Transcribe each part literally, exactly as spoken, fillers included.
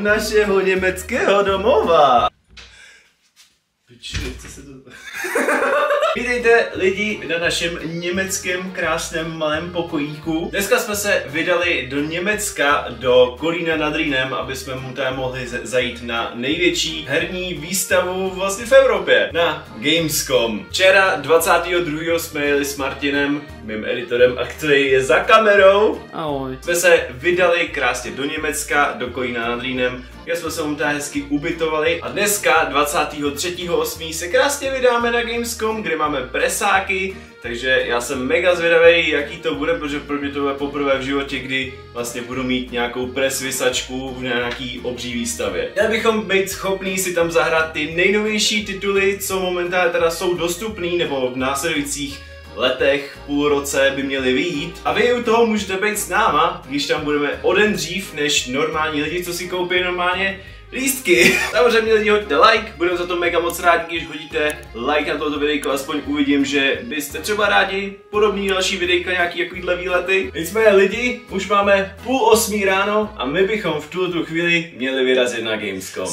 našeho německého domova. Piči, co se to... Vítejte lidi na našem německém krásném malém pokojíku. Dneska jsme se vydali do Německa, do Kolína nad Rýnem, aby jsme mu tam mohli zajít na největší herní výstavu vlastně v Evropě, na Gamescom. Včera dvacátého druhého jsme jeli s Martinem, mým editorem, a který je za kamerou. Ahoj. Jsme se vydali krásně do Německa, do Kolína nad Rýnem, kde jsme se mu tam hezky ubytovali. A dneska dvacátého třetího osmého se krásně vydáme na Gamescom, kde máme presáky, takže já jsem mega zvědavý, jaký to bude, protože pro mě to bude poprvé v životě, kdy vlastně budu mít nějakou pres vysačku v nějaký obří výstavě. Měli bychom být schopní si tam zahrát ty nejnovější tituly, co momentálně teda jsou dostupný, nebo v následujících letech, půl roce by měly vyjít. A vy u toho můžete být s náma, když tam budeme o den dřív než normální lidi, co si koupí normálně lístky. Samozřejmě lidi, hoďte like, budeme za to mega moc rádi, když hodíte like na toto videjko, aspoň uvidím, že byste třeba rádi podobný další videjka, nějaký jakýhle výlety. Nicméně lidi, už máme půl osmí ráno a my bychom v tuto chvíli měli vyrazit na Gamescom.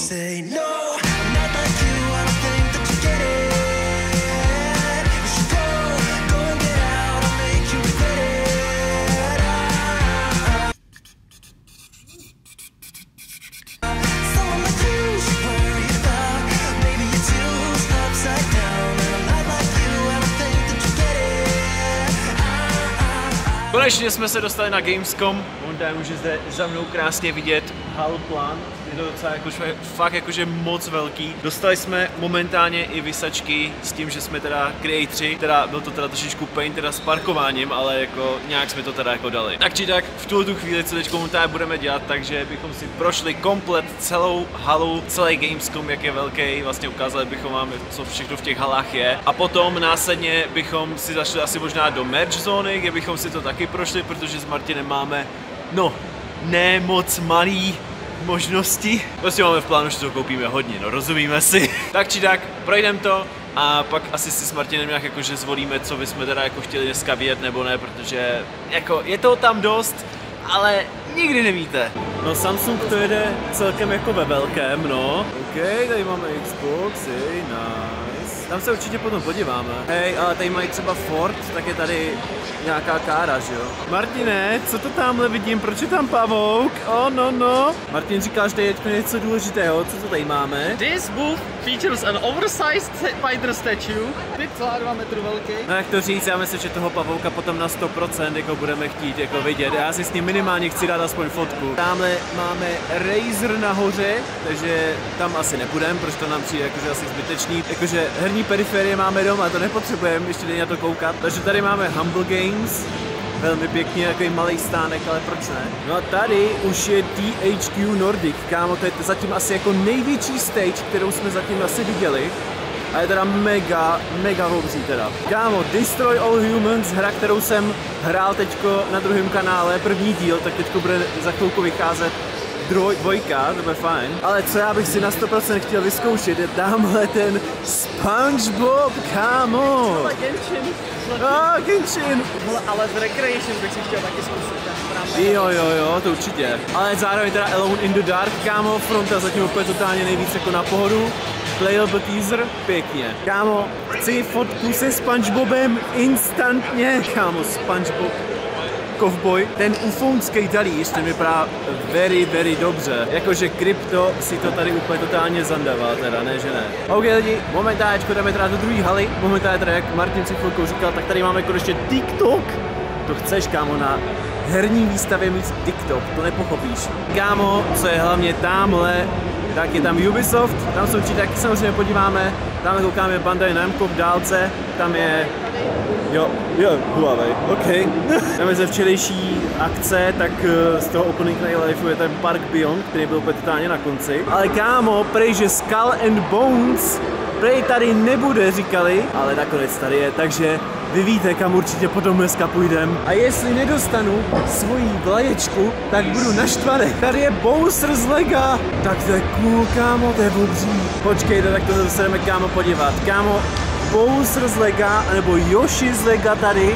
Konečně jsme se dostali na Gamescom, momentálně může zde za mnou krásně vidět halplan, je to docela jako, fakt jakože moc velký. Dostali jsme momentálně i vysačky s tím, že jsme teda creatoři, teda byl to teda trošičku pain teda s parkováním, ale jako nějak jsme to teda jako dali. Tak či tak v tuto chvíli, co teď momentálně budeme dělat, takže bychom si prošli komplet celou halu, celý Gamescom, jak je velký, vlastně ukázali bychom vám, co všechno v těch halách je. A potom následně bychom si zašli asi možná do merch zóny, kde bychom si to taky prošli, protože s Martinem máme, no, ne moc malý možnosti. Prostě máme v plánu, že to koupíme hodně, no rozumíme si. Tak či tak, projdeme to a pak asi si s Martinem nějak jakože zvolíme, co bychom teda jako chtěli dneska vidět nebo ne, protože jako je toho tam dost, ale nikdy nevíte. No Samsung to jede celkem jako ve velkém, no. OK, tady máme Xbox, hej, nice. Tam se určitě potom podíváme. Hej, ale tady mají třeba Ford, tak je tady nějaká kára, že jo? Martine, co to tamhle vidím, proč je tam pavouk? Oh, no, no. Martin říká, že tady je něco důležitého, co to tady máme? This booth features an oversized spider statue, pět celá dva metru velký. No jak to říct, já myslím, že toho pavouka potom na sto procent jako budeme chtít jako vidět. Já si s ním minimálně chci dát aspoň fotku. Tamhle máme Razer nahoře, takže tam asi nepůjdeme, protože to nám přijde jakože asi zbytečný. Jakože herní periferie máme doma, to nepotřebujeme ještě na to koukat. Takže tady máme Humble Games. Velmi pěkně, takový malý stánek, ale proč ne? No a tady už je T H Q Nordic, kámo, to je zatím asi jako největší stage, kterou jsme zatím asi viděli. A je teda mega, mega obří teda. Kámo, Destroy All Humans, hra, kterou jsem hrál teďko na druhém kanále, první díl, tak teďko bude za chvilku vycházet Droj, dvojka, to bude fajn. Ale co já bych si na sto procent chtěl vyzkoušet, je tamhle ten SpongeBob, kámo! Genshin. Ah, Genshin! Ale z Recreation bych si chtěl taky zkusit. Jo, jo, jo, to určitě. Ale zároveň teda Alone in the Dark, kámo, fronta zatím úplně totálně nejvíc jako na pohodu. Playable teaser, pěkně. Kámo, chci fotku se SpongeBobem instantně, kámo, SpongeBob. Cowboy. Ten ufounský talíř, ten vypadá very, very dobře. Jakože Krypto si to tady úplně totálně zandával, teda ne, že ne. OK lidi, momentálně jdeme teda do druhé haly. Momentálně teda, jak Martin si chvilkou říkal, tak tady máme konečně TikTok. To chceš, kámo, na herní výstavě mít TikTok, to nepochopíš. Kámo, co je hlavně tamhle, tak je tam Ubisoft, tam se určitě taky samozřejmě podíváme. Tam koukáme Bandai Namco v dálce, tam je Jo, jo, Huawei, OK. Tam je ze včerejší akce, tak z toho Opening Night Life je ten Park Beyond, který byl úplně totálně na konci. Ale kámo, prej, že Skull and Bones, prej tady nebude, říkali, ale nakonec tady je, takže vy víte, kam určitě potom dneska půjdem. A jestli nedostanu svoji vlaječku, tak budu naštvaný. Tady je Bowser z Lega, tak to je cool, kámo, to je obří. Počkejte, tak to se jdeme, kámo, podívat. Kámo, Bowser z Lega, nebo Yoshi z Lega tady.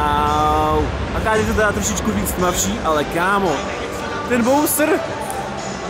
Wow. A tady to teda trošičku víc tmavší, ale kámo, ten Bowser,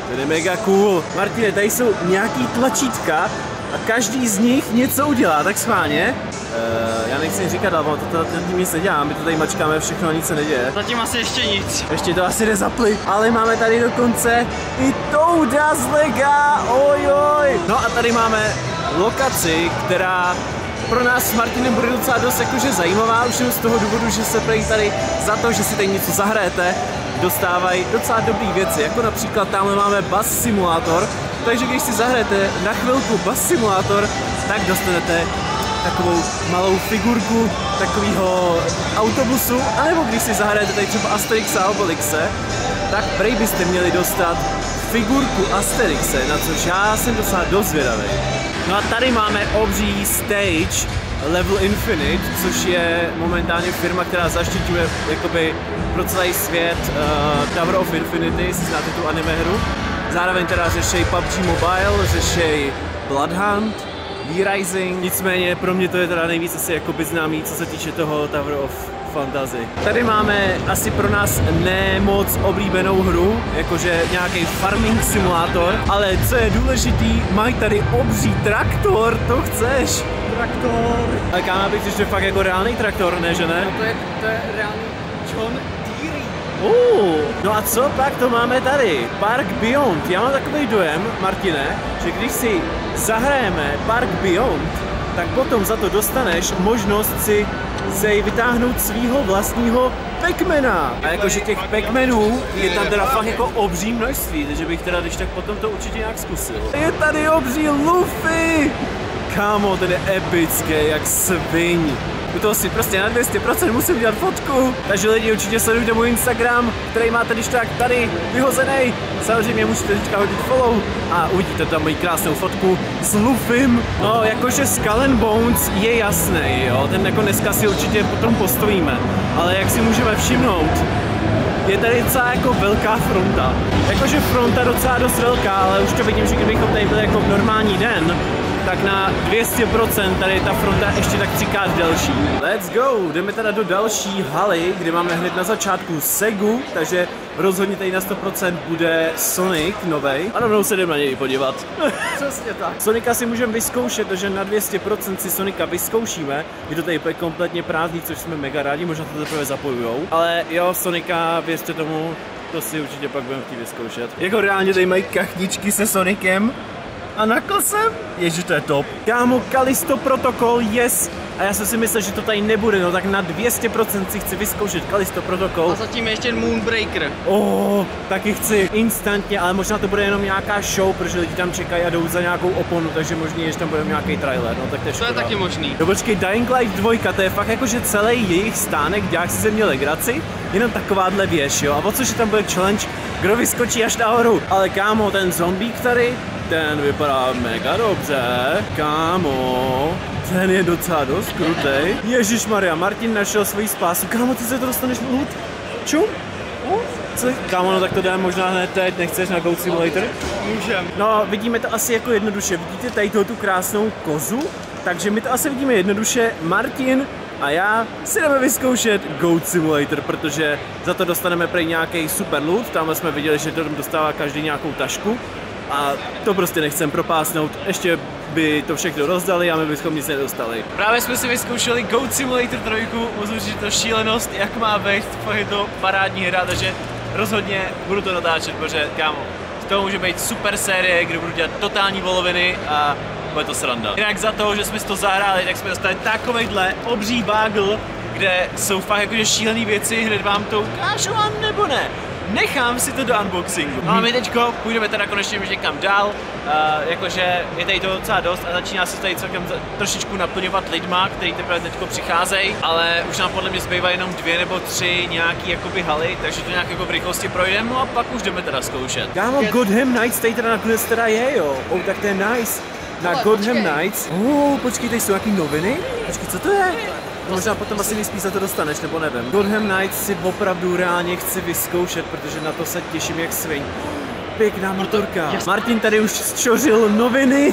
To je mega cool. Martine, tady jsou nějaký tlačítka a každý z nich něco udělá, tak schválně. Uh, já nechci říkat, ale to zatím nic nedělá, my to tady mačkáme všechno a nic se neděje. Zatím asi ještě nic. Ještě to asi nezapli, ale máme tady dokonce i Touda z Lega, ojoj. No a tady máme lokaci, která pro nás s Martinem bude docela dost jakože zajímavá, už jen z toho důvodu, že se prý tady za to, že si tady něco zahrajete, dostávají docela dobrý věci, jako například tamhle máme Bus Simulator, takže když si zahrajete na chvilku Bus Simulator, tak dostanete takovou malou figurku takového autobusu, anebo když si zahrajete tady třeba Asterixa a Obelixe, tak prej byste měli dostat figurku Asterixe, na což já jsem docela dost zvědavý. No a tady máme obří stage Level Infinite, což je momentálně firma, která zaštiťuje jakoby pro celý svět uh, Tower of Infinity, jestli znáte tu anime hru. Zároveň teda řešej P U B G Mobile, řešej Bloodhunt, V-Rising, nicméně pro mě to je teda nejvíc asi jakoby známý, co se týče toho Tower of Fantasy. Tady máme asi pro nás nemoc oblíbenou hru, jakože nějaký farming simulátor, ale co je důležitý, mají tady obří traktor, to chceš? Traktor. Ale kámo, bych že fakt jako reálný traktor, ne že ne? No to je, to je reálný John Deere. Uh, no a co pak to máme tady? Park Beyond. Já mám takový dojem, Martine, že když si zahrajeme Park Beyond, tak potom za to dostaneš možnost si se vytáhnout svýho vlastního Pac-Mana. A jakože těch Pac-Manů je tam teda fakt jako obří množství, takže bych teda když tak potom to určitě nějak zkusil. Je tady obří Luffy! Kámo, ten je epický, jak sviň. U toho si prostě na dvě stě procent musím dělat fotku. Takže lidi určitě sledujte můj Instagram, který máte když tak tady vyhozený. Samozřejmě musíte teďka hodit follow a uvidíte tam moji krásnou fotku s Luffym. No, jakože Skull and Bones je jasný, jo, ten jako dneska si určitě potom postavíme. Ale jak si můžeme všimnout, je tady docela jako velká fronta. Jakože fronta docela dost velká, ale už to vidím, že kdybychom tady byli jako v normální den, tak na dvě stě procent tady ta fronta ještě tak třikrát delší. Let's go! Jdeme teda do další haly, kde máme hned na začátku Segu, takže rozhodně tady na sto procent bude Sonic novej. A rovnou se jdeme na něj podívat. Přesně tak. Sonika si můžeme vyzkoušet, takže na dvě stě procent si Sonika vyzkoušíme. Je to tady úplně kompletně prázdný, což jsme mega rádi, možná to teprve zapojujou. Ale jo, Sonika, věřte tomu, to si určitě pak budeme chtít vyzkoušet. Jako reálně tady mají kachničky se Sonicem. A Knucklesem? Ježiš, to je top. Kámo, Callisto Protocol, yes. A já jsem si myslel, že to tady nebude, no tak na dvě stě procent si chci vyzkoušet Callisto Protocol. A zatím je ještě Moonbreaker. Oh, taky chci instantně, ale možná to bude jenom nějaká show, protože lidi tam čekají a jdou za nějakou oponu, takže možný, že tam bude nějaký trailer, no tak to je škoda. To je taky možný. No počkej, Dying Light dva, to je fakt jako, že celý jejich stánek dělák si ze mě legraci, jenom takováhle věž, jo. A o což tam bude challenge, kdo vyskočí až nahoru. Ale kámo, ten zombík tady, ten vypadá mega dobře, kámo, ten je docela dost krutej. Ježišmarja, Martin našel svoji spásu, kámo, ty se to dostaneš loot? Čum? Co? Kámo, no tak to dáme možná hned teď, nechceš na Goat Simulator? Můžem. No, vidíme to asi jako jednoduše, vidíte tady tu krásnou kozu, takže my to asi vidíme jednoduše, Martin a já si jdeme vyzkoušet Goat Simulator, protože za to dostaneme prej nějaký super loot, tamhle jsme viděli, že to dostává každý nějakou tašku. A to prostě nechcem propásnout, ještě by to všechno rozdali a my bychom nic nedostali. Právě jsme si vyzkoušeli Goat Simulator tři, musím říct, že to šílenost, jak má být, je to parádní hra, takže rozhodně budu to natáčet, protože kámo, z toho může být super série, kde budu dělat totální voloviny a bude to sranda. Jinak za to, že jsme si to zahráli, tak jsme dostali takovejhle obří bagel, kde jsou fakt jakože šílený věci, hned vám to ukážu a nebo ne. Nechám si to do unboxingu. No a my teďko půjdeme teda konečně už někam dál, uh, jakože je tady to docela dost a začíná se tady celkem trošičku naplňovat lidma, kteří teprve teďko přicházejí, ale už nám podle mě zbývají jenom dvě nebo tři nějaký jakoby haly, takže to nějak jako v rychlosti projdeme, no a pak už jdeme teda zkoušet. Kámo, Gotham Knights tady teda nakonec teda je, jo, oh, tak to je nice. Na Ale Gotham počkej. Knights, oh, počkej, tady jsou jaký noviny? Počkej, co to je? No, možná potom asi nejspíš za to dostaneš, nebo nevím. Gotham Knights si opravdu reálně chci vyzkoušet, protože na to se těším jak svin. Pěkná motorka. Martin tady už zčořil noviny.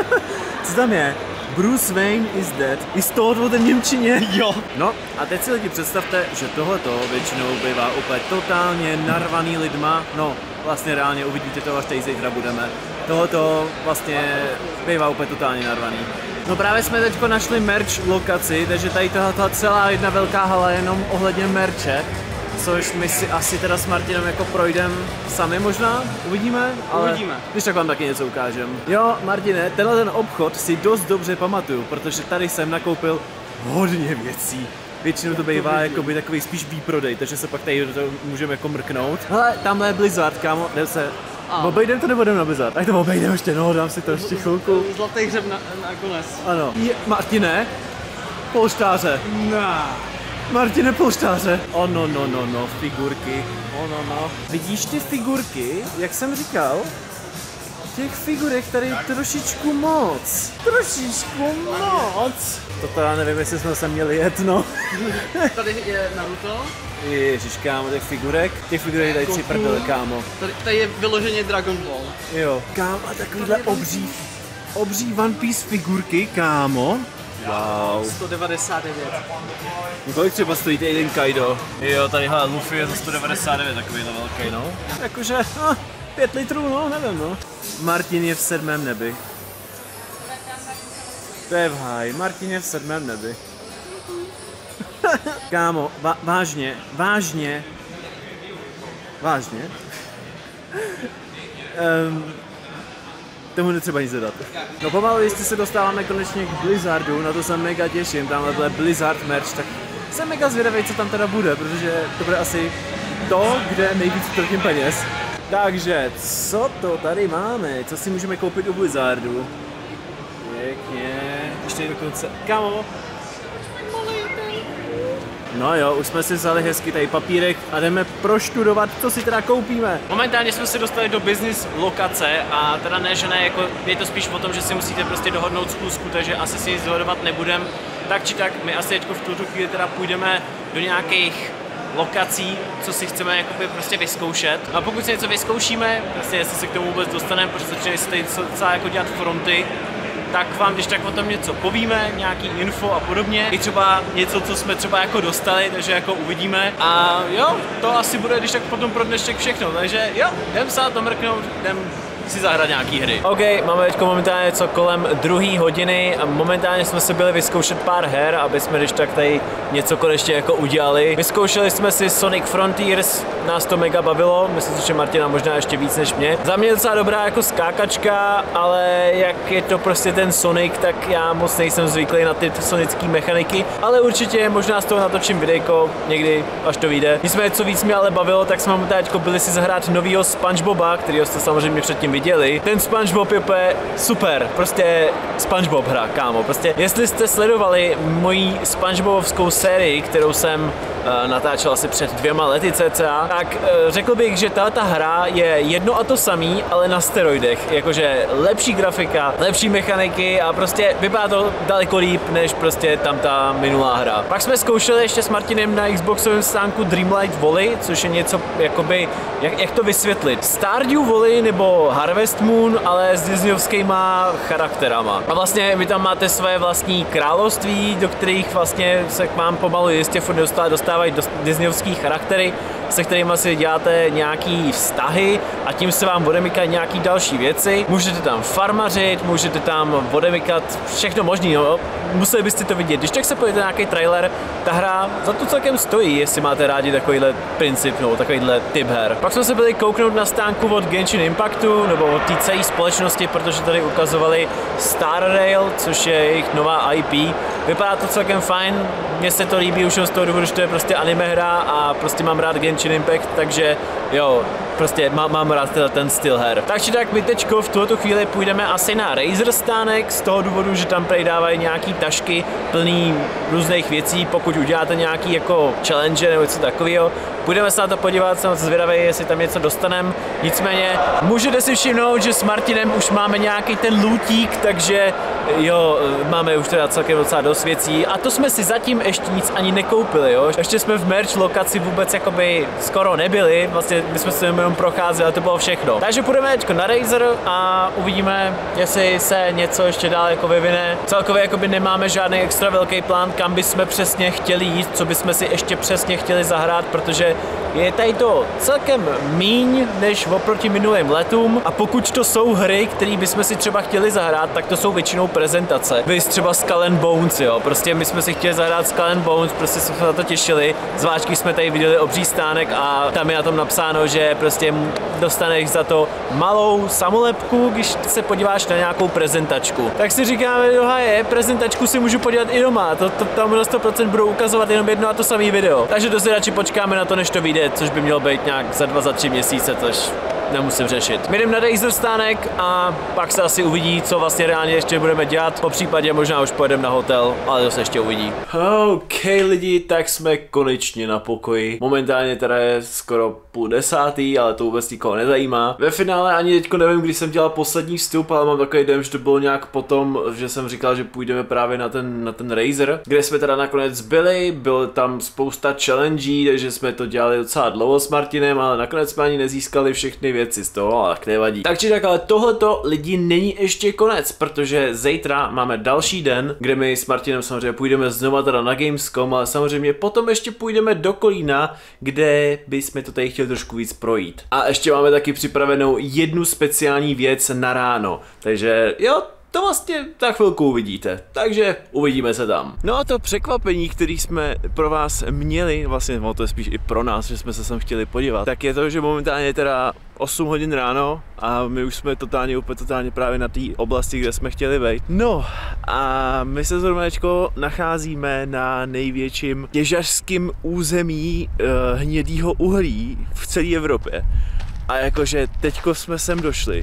Co tam je? Bruce Wayne is dead. I z toho v němčině. Jo. No a teď si lidi představte, že tohleto většinou bývá úplně totálně narvaný lidma. No, vlastně reálně uvidíte to, až tady zítra budeme. Tohoto vlastně bývá úplně totálně narvaný. No právě jsme teď našli merch lokaci, takže tady tato celá jedna velká hala jenom ohledně merče, což my si asi teda s Martinem jako projdeme sami možná, uvidíme, ale Uvidíme. když tak vám taky něco ukážem. Jo, Martine, tenhle ten obchod si dost dobře pamatuju, protože tady jsem nakoupil hodně věcí. Většinou to bývá jako by takový spíš výprodej, takže se pak tady to můžeme jako mrknout. Hele, tamhle je Blizzard, kámo, jdem se... Obejdem to nebo jdem na Blizzard? Tak to obejdem ještě, no, dám si to ještě chvilku. Zlatý hřeb na, nakonec. Ano. Je, Martine, polštáře. No. Martine, polštáře. Oh no, no, no, no, figurky. Oh no, no. Vidíš ty figurky, jak jsem říkal? Těch figurek tady trošičku moc. Trošičku moc. Toto já nevím, jestli jsme se měli jet, no. Tady je Naruto. Ježiš, kámo, těch figurek. Těch figurek tady tři prdele, kámo. Tady, tady je vyloženě Dragon Ball. Jo. Kámo, a takovýhle obří, obří One Piece figurky, kámo. Wow. sto devadesát devět. Kolik třeba stojí jeden Kaido? Jo, tady hele, Luffy je za sto devadesát devět, takovýhle velký, no. Jakože, no, pět litrů, no, nevím, no. Martin je v sedmém nebi. To je v háji, Martin je v sedmém nebi. Kámo, vážně, vážně, vážně. Um, tomu netřeba nic dodat. No pomalu, jestli se dostáváme konečně k Blizzardu, na to se mega těším, tamhle bude Blizzard merch, tak jsem mega zvědavý, co tam teda bude, protože to bude asi to, kde nejvíc utratím peněz. Takže, co to tady máme? Co si můžeme koupit u Blizzardu? Pěkně, ještě dokonce, kámo. No jo, už jsme si vzali hezky tady papírek a jdeme proštudovat, co si teda koupíme. Momentálně jsme se dostali do business lokace a teda ne, že ne, jako je to spíš o tom, že si musíte prostě dohodnout schůzku, takže asi si nic dohodovat nebudem. Tak či tak, my asi teďko v tuto chvíli teda půjdeme do nějakých lokací, co si chceme jakoby prostě vyzkoušet. A pokud si něco vyzkoušíme, prostě jestli se k tomu vůbec dostaneme, protože začínají se tady docela jako dělat fronty, tak vám když tak o tom něco povíme, nějaký info a podobně. I třeba něco, co jsme třeba jako dostali, takže jako uvidíme. A jo, to asi bude když tak potom pro dnešek všechno, takže jo, jdem se na to mrknout, jdem si zahrát nějaký hry. OK, máme teď momentálně něco kolem druhé hodiny a momentálně jsme se byli vyzkoušet pár her, aby jsme když tak tady něco konečně jako udělali. Vyzkoušeli jsme si Sonic Frontiers, nás to mega bavilo, myslím si, že Martina možná ještě víc než mě. Za mě docela dobrá jako skákačka, ale jak je to prostě ten Sonic, tak já moc nejsem zvyklý na ty sonické mechaniky, ale určitě možná z toho natočím videjko někdy, až to vyjde. Nicméně, co víc mě ale bavilo, tak jsme teď byli si zahrát novýho SpongeBoba, kterýho jste samozřejmě předtím viděli. Ten SpongeBob je úplně super, prostě SpongeBob hra, kámo. Prostě jestli jste sledovali moji SpongeBobovskou sérii, kterou jsem uh, natáčel asi před dvěma lety cca, tak uh, řekl bych, že tato hra je jedno a to samý, ale na steroidech. Jakože lepší grafika, lepší mechaniky a prostě vypadá to daleko líp, než prostě tam ta minulá hra. Pak jsme zkoušeli ještě s Martinem na Xboxovém stánku Dreamlight Valley, což je něco jakoby, jak, jak to vysvětlit. Stardew Valley nebo Harvest Moon, ale s disneyovskýma charakterama. A vlastně vy tam máte své vlastní království, do kterých vlastně se k vám pomalu jistě furt dostávají disneyovský charaktery, se kterými si děláte nějaký vztahy a tím se vám odemykají nějaký další věci. Můžete tam farmařit, můžete tam odemykat všechno možný, no. Museli byste to vidět. Když tak se pojďte nějaký trailer, ta hra za to celkem stojí, jestli máte rádi takovýhle princip, nebo takovýhle typ her. Pak jsme se byli kouknout na stánku od Genshin Impactu, nebo od té celé společnosti, protože tady ukazovali Star Rail, což je jejich nová I P. Vypadá to celkem fajn, mně se to líbí už z toho důvodu, že to je prostě anime hra a prostě mám rád Genshin Impact, takže jo, prostě má, mám rád teda ten styl her. Takže tak my teďko v tuto chvíli půjdeme asi na Razer stánek z toho důvodu, že tam přejdávají nějaký tašky plný různých věcí, pokud uděláte nějaký jako challenge nebo něco takového. Půjdeme se na to podívat, jsem zvědavý, jestli tam něco dostaneme. Nicméně můžete si všimnout, že s Martinem už máme nějaký ten lootík, takže jo, máme už teda celkem docela dost věcí a to jsme si zatím ještě nic ani nekoupili, jo. Ještě jsme v merch lokaci vůbec jakoby skoro nebyli, vlastně my jsme se jenom procházeli a to bylo všechno. Takže půjdeme teďko na Razer a uvidíme, jestli se něco ještě dál jako vyvine. Celkově jakoby nemáme žádný extra velký plán, kam bychom přesně chtěli jít, co bychom si ještě přesně chtěli zahrát, protože je tady to celkem míň než oproti minulým letům a pokud to jsou hry, které bychom si třeba chtěli zahrát, tak to jsou většinou prezentace. Vy třeba Skull and Bones, jo, prostě my jsme si chtěli zahrát Skull and Bones, prostě jsme se na to těšili, zvlášť když jsme tady viděli obří stánek a tam je na tom napsáno, že prostě dostaneš za to malou samolepku, když se podíváš na nějakou prezentačku. Tak si říkáme, no je, prezentačku si můžu podívat i doma, to, to tam na sto procent budou ukazovat jenom jedno a to samé video. Takže to si radši počkáme na to, než to vyjde, což by mělo být nějak za dva, za tři měsíce, což nemusím řešit. My jdeme na Razer stánek a pak se asi uvidí, co vlastně reálně ještě budeme dělat. Po případě možná už pojedeme na hotel, ale to se ještě uvidí. OK lidi, tak jsme konečně na pokoji. Momentálně teda je skoro půl desátý, ale to vůbec nikoho nezajímá. Ve finále ani teďko nevím, když jsem dělal poslední vstup, ale mám takový dojem, že to bylo nějak potom, že jsem říkal, že půjdeme právě na ten, na ten Razer, kde jsme teda nakonec byli, bylo tam spousta challenge, takže jsme to dělali docela dlouho s Martinem, ale nakonec jsme ani nezískali všechny věci z toho, ale nevadí. Takže tak, ale tohleto lidi není ještě konec, protože zítra máme další den, kde my s Martinem samozřejmě půjdeme znova teda na Gamescom, ale samozřejmě potom ještě půjdeme do Kolína, kde bychom to tady chtěli trošku víc projít. A ještě máme taky připravenou jednu speciální věc na ráno, takže jo, to vlastně za chvilku uvidíte, takže uvidíme se tam. No a to překvapení, který jsme pro vás měli, vlastně no to je spíš i pro nás, že jsme se sem chtěli podívat, tak je to, že momentálně je teda osm hodin ráno a my už jsme totálně, úplně totálně právě na té oblasti, kde jsme chtěli být. No a my se zrovna nacházíme na největším těžařském území uh, hnědýho uhlí v celé Evropě. A jakože teďko jsme sem došli.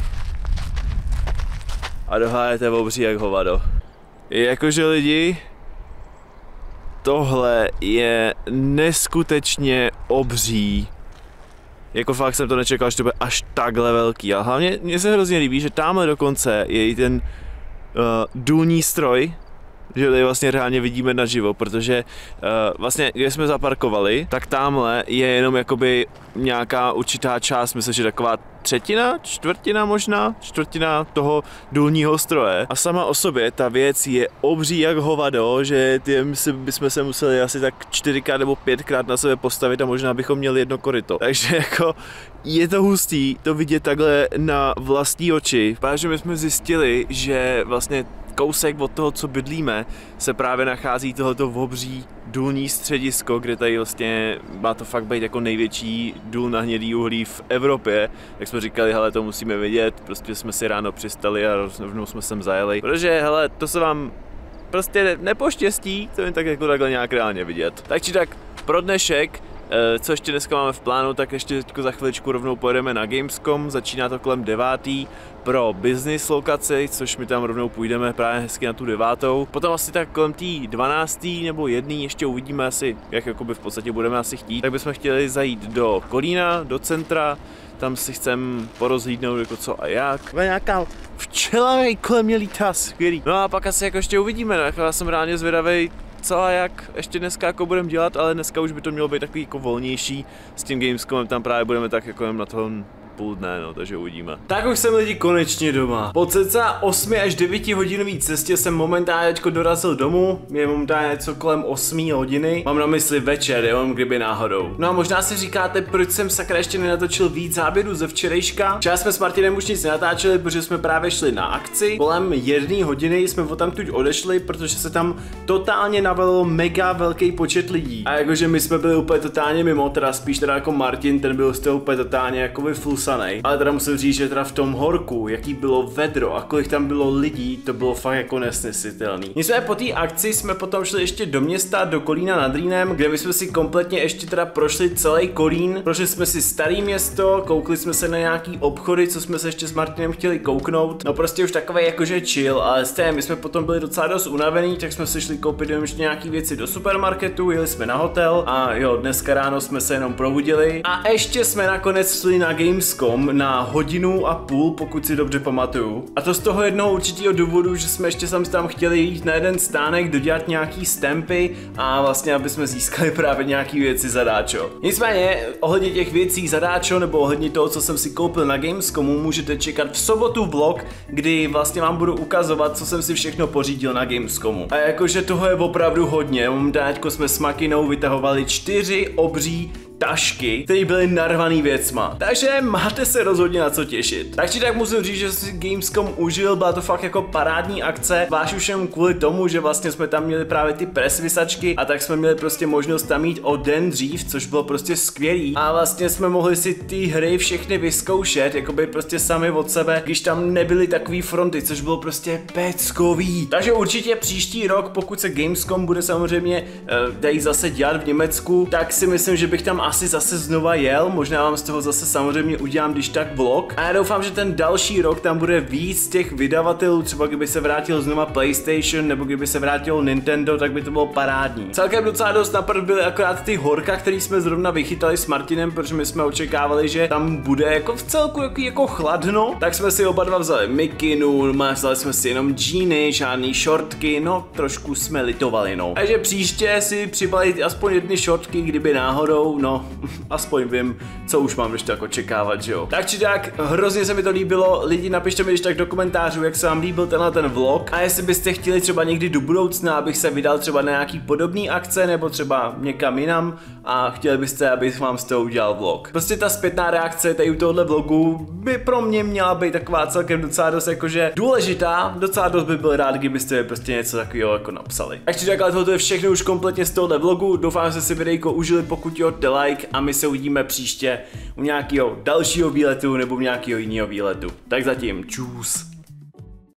A dohájete obří jak hovado. Jakože lidi, tohle je neskutečně obří. Jako fakt jsem to nečekal, že to bude až takhle velký. A hlavně mně se hrozně líbí, že tamhle dokonce je i ten uh, důlní stroj, že tady vlastně reálně vidíme naživo, protože uh, vlastně, kde jsme zaparkovali, tak tamhle je jenom jakoby nějaká určitá část, myslím, že taková třetina, čtvrtina možná, čtvrtina toho důlního stroje. A sama o sobě ta věc je obří jak hovado, že tím si, bychom se museli asi tak čtyřikrát nebo pětkrát na sebe postavit a možná bychom měli jedno koryto. Takže jako je to hustý to vidět takhle na vlastní oči. Protože my jsme zjistili, že vlastně kousek od toho, co bydlíme, se právě nachází tohoto obří důlní středisko, kde tady vlastně má to fakt být jako největší důl na hnědý uhlí v Evropě. Jak jsme říkali, hele, to musíme vidět, prostě jsme si ráno přistali a rovnou jsme sem zajeli. Protože, hele, to se vám prostě nepoštěstí, to jen tak jako takhle nějak reálně vidět. Tak či tak, pro dnešek, co ještě dneska máme v plánu, tak ještě za chviličku rovnou pojedeme na Gamescom, začíná to kolem devátý pro business lokaci, což my tam rovnou půjdeme právě hezky na tu devátou. Potom asi tak kolem tý dvanáctý nebo jedný ještě uvidíme asi, jak jakoby v podstatě budeme asi chtít. Tak bychom chtěli zajít do Kolína, do centra, tam si chcem porozhlídnout jako co a jak. Nějaká včela kolem mě lítá, skvělý. No a pak asi jako ještě uvidíme, no, já jsem reálně zvědavej, co a jak ještě dneska jako budeme dělat, ale dneska už by to mělo být takový jako volnější. S tím Gamescomem tam právě budeme tak jako jen na tom půl dne, no, takže uvidíme. Tak už jsem lidi konečně doma. Po cca osmi až devíti hodinový cestě jsem momentálně teďko dorazil domů. Je momentálně něco kolem osmé hodiny. Mám na mysli večer, jenom kdyby náhodou. No a možná si říkáte, proč jsem sakra ještě nenatočil víc záběrů ze včerejška. Včera jsme s Martinem už nic nenatáčeli, protože jsme právě šli na akci. Kolem jedné hodiny jsme odtamtud odešli, protože se tam totálně navalilo mega velký počet lidí. A jakože my jsme byli úplně totálně mimo, teda spíš teda jako Martin, ten byl z toho úplně totálně jako vyflusaný. Ale teda musím říct, že teda v tom horku, jaký bylo vedro a kolik tam bylo lidí, to bylo fakt jako nesnesitelný. Nicméně po té akci jsme potom šli ještě do města, do Kolína nad Rýnem, kde my jsme si kompletně ještě teda prošli celý Kolín. Prošli jsme si starý město, koukli jsme se na nějaký obchody, co jsme se ještě s Martinem chtěli kouknout. No prostě už takový jakože chill, ale stejně my jsme potom byli docela dost unavený, tak jsme se šli koupit ještě nějaký věci do supermarketu, jeli jsme na hotel a jo, dneska ráno jsme se jenom probudili a ještě jsme nakonec šli na Games Gamescom na hodinu a půl, pokud si dobře pamatuju. A to z toho jednoho určitého důvodu, že jsme ještě sem tam chtěli jít na jeden stánek, dodělat nějaký stampy a vlastně, aby jsme získali právě nějaký věci zadáčo. Nicméně, ohledně těch věcí zadáčo nebo ohledně toho, co jsem si koupil na Gamescomu, můžete čekat v sobotu vlog, kdy vlastně vám budu ukazovat, co jsem si všechno pořídil na Gamescomu. A jakože toho je opravdu hodně. Momentálně jsme s Makinou vytahovali čtyři obří tašky, které byly narvaný věcma. Takže máte se rozhodně na co těšit. Tak či tak musím říct, že si Gamescom užil, byla to fakt jako parádní akce, zvlášť už jen kvůli tomu, že vlastně jsme tam měli právě ty presvisačky a tak jsme měli prostě možnost tam jít o den dřív, což bylo prostě skvělý. A vlastně jsme mohli si ty hry všechny vyzkoušet, jakoby prostě sami od sebe, když tam nebyly takový fronty, což bylo prostě peckový. Takže určitě příští rok, pokud se Gamescom bude samozřejmě uh, dají zase dělat v Německu, tak si myslím, že bych tam asi zase znova jel, možná vám z toho zase samozřejmě udělám když tak vlog. A já doufám, že ten další rok tam bude víc těch vydavatelů, třeba kdyby se vrátil znova PlayStation nebo kdyby se vrátil Nintendo, tak by to bylo parádní. Celkem docela dost napřed byly akorát ty horka, který jsme zrovna vychytali s Martinem, protože my jsme očekávali, že tam bude jako v celku jako, jako chladno, tak jsme si oba dva vzali mikinu, vzali jsme si jenom džíny, žádný šortky, no trošku jsme litovali, no. Takže příště si přibalit aspoň jedny šortky, kdyby náhodou, no aspoň vím, co už mám ještě tak očekávat, že jo. Tak či tak, hrozně se mi to líbilo, lidi napište mi když tak do komentářů, jak se vám líbil tenhle ten vlog a jestli byste chtěli třeba někdy do budoucna, abych se vydal třeba na nějaký podobný akce nebo třeba někam jinam a chtěli byste, abych vám z toho udělal vlog. Prostě ta zpětná reakce tady u tohohle vlogu by pro mě měla být taková celkem docela dost jakože důležitá, docela dost by byl rád, kdybyste prostě něco takového jako napsali. Tak či tak, ale tohle je všechno už kompletně z tohohle vlogu, doufám, že si videjko užili, pokud jo, like a my se uvidíme příště u nějakého dalšího výletu nebo u nějakého jiného výletu. Tak zatím, čus.